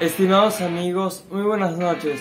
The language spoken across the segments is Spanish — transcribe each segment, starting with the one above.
Estimados amigos, muy buenas noches.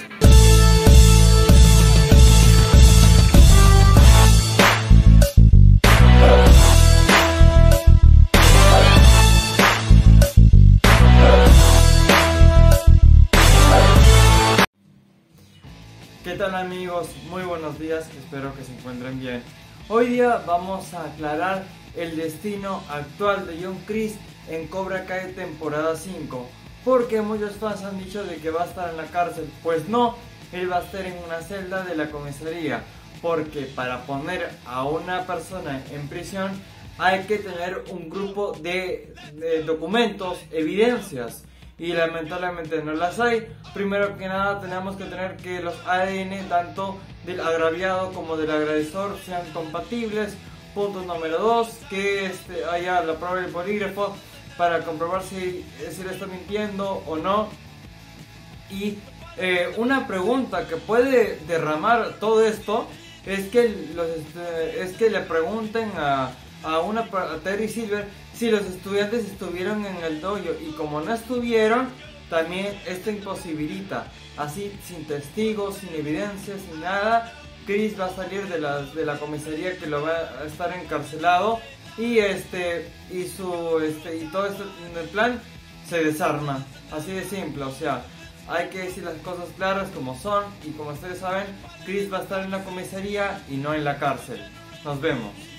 ¿Qué tal amigos? Muy buenos días, espero que se encuentren bien. Hoy día vamos a aclarar el destino actual de John Chris en Cobra Kai temporada 5. Porque muchos fans han dicho de que va a estar en la cárcel. Pues no, él va a estar en una celda de la comisaría. Porque para poner a una persona en prisión hay que tener un grupo de documentos, evidencias. Y lamentablemente no las hay. Primero que nada tenemos que tener que los ADN tanto del agraviado como del agresor sean compatibles. Punto número 2, que haya la prueba del polígrafo para comprobar si le está mintiendo o no. Y una pregunta que puede derramar todo esto es que le pregunten a Terry Silver si los estudiantes estuvieron en el dojo, y como no estuvieron, también esto imposibilita. Así, sin testigos, sin evidencia, sin nada, Chris va a salir de la comisaría, que lo va a estar encarcelado, y todo esto en el plan se desarma. Así de simple, o sea, hay que decir las cosas claras como son, y como ustedes saben, Chris va a estar en la comisaría y no en la cárcel. Nos vemos.